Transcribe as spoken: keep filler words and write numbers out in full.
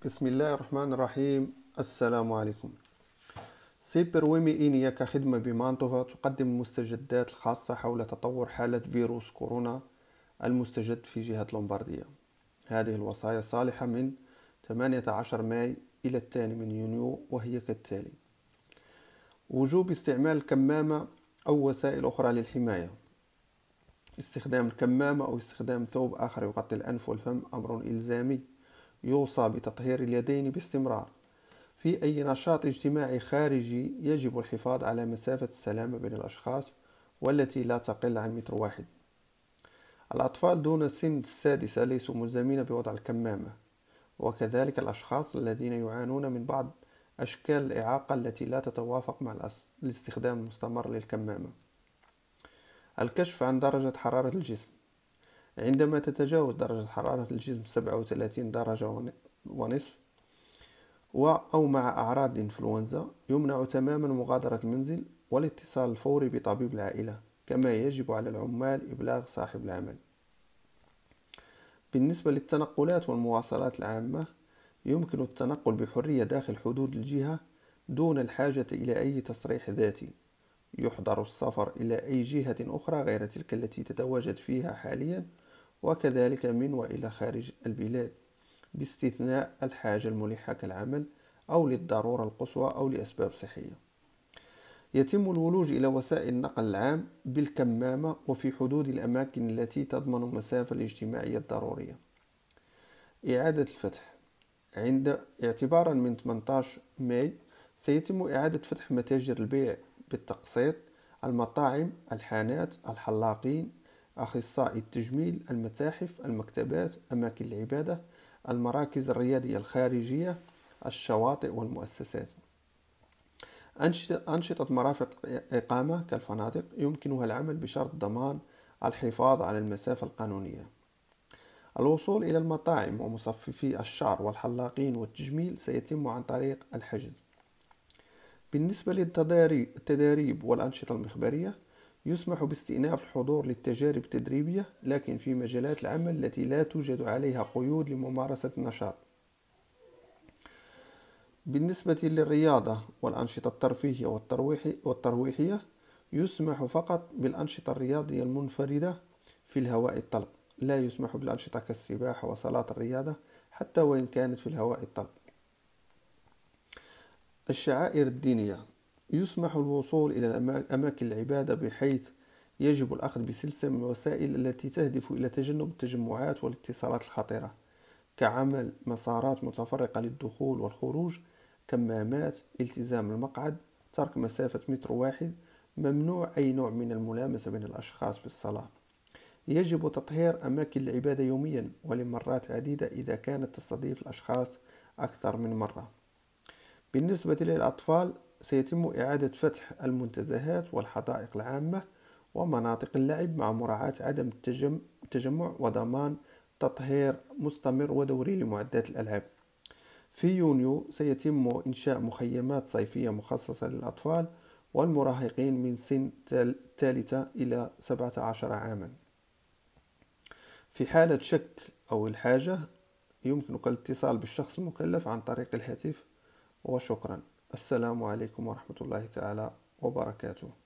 بسم الله الرحمن الرحيم. السلام عليكم. سيبر ويمي كخدمة بمانتوفا تقدم المستجدات الخاصة حول تطور حالة فيروس كورونا المستجد في جهة لومبارديا. هذه الوصايا صالحة من ثمانية عشر ماي إلى الثاني من يونيو، وهي كالتالي: وجوب استعمال الكمامة أو وسائل أخرى للحماية. استخدام الكمامة أو استخدام ثوب آخر يغطي الأنف والفم أمر إلزامي. يوصى بتطهير اليدين باستمرار. في أي نشاط اجتماعي خارجي يجب الحفاظ على مسافة السلامة بين الأشخاص، والتي لا تقل عن متر واحد. الأطفال دون سن السادسة ليسوا ملزمين بوضع الكمامة، وكذلك الأشخاص الذين يعانون من بعض أشكال الإعاقة التي لا تتوافق مع الاستخدام المستمر للكمامة. الكشف عن درجة حرارة الجسم. عندما تتجاوز درجة حرارة الجسم سبعة وثلاثين درجة ونصف أو مع أعراض الإنفلونزا، يمنع تماما مغادرة المنزل والاتصال الفوري بطبيب العائلة، كما يجب على العمال إبلاغ صاحب العمل. بالنسبة للتنقلات والمواصلات العامة، يمكن التنقل بحرية داخل حدود الجهة دون الحاجة إلى أي تصريح ذاتي. يحظر السفر إلى أي جهة أخرى غير تلك التي تتواجد فيها حاليا، وكذلك من وإلى خارج البلاد، باستثناء الحاجة الملحة كالعمل أو للضرورة القصوى أو لأسباب صحية. يتم الولوج إلى وسائل النقل العام بالكمامة وفي حدود الأماكن التي تضمن المسافة الاجتماعية الضرورية. إعادة الفتح. عند اعتبارا من ثمانية عشر ماي سيتم إعادة فتح متاجر البيع بالتقسيط، المطاعم، الحانات، الحلاقين، أخصائي التجميل، المتاحف، المكتبات، أماكن العبادة، المراكز الرياضية الخارجية، الشواطئ والمؤسسات. أنشطة مرافق إقامة كالفنادق يمكنها العمل بشرط ضمان الحفاظ على المسافة القانونية. الوصول إلى المطاعم ومصففي الشعر والحلاقين والتجميل سيتم عن طريق الحجز. بالنسبة للتداريب والأنشطة المخبرية، يسمح باستئناف الحضور للتجارب التدريبية، لكن في مجالات العمل التي لا توجد عليها قيود لممارسة النشاط. بالنسبة للرياضة والأنشطة الترفيهية والترويحية، يسمح فقط بالأنشطة الرياضية المنفردة في الهواء الطلق. لا يسمح بالأنشطة كالسباحة وصالات الرياضة حتى وإن كانت في الهواء الطلق. الشعائر الدينية. يسمح الوصول إلى أماكن العبادة، بحيث يجب الأخذ بسلسلة من الوسائل التي تهدف إلى تجنب التجمعات والاتصالات الخطيرة، كعمل مسارات متفرقة للدخول والخروج، كمامات، التزام المقعد، ترك مسافة متر واحد، ممنوع أي نوع من الملامسة بين الأشخاص في الصلاة. يجب تطهير أماكن العبادة يوميا ولمرات عديدة إذا كانت تستضيف الأشخاص أكثر من مرة. بالنسبة للأطفال، سيتم إعادة فتح المنتزهات والحدائق العامة ومناطق اللعب مع مراعاة عدم التجمع وضمان تطهير مستمر ودوري لمعدات الألعاب. في يونيو سيتم إنشاء مخيمات صيفية مخصصة للأطفال والمراهقين من سن الثالثة إلى سبعة عشر عاما. في حالة شك أو الحاجة يمكنك الاتصال بالشخص المكلف عن طريق الهاتف. وشكرا. السلام عليكم ورحمة الله تعالى وبركاته.